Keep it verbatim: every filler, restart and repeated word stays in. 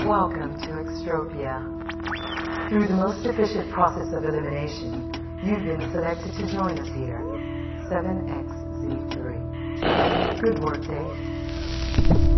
Welcome to Extropia. Through the most efficient process of elimination, you've been selected to join us here. seven X Z three. Good work, Dave.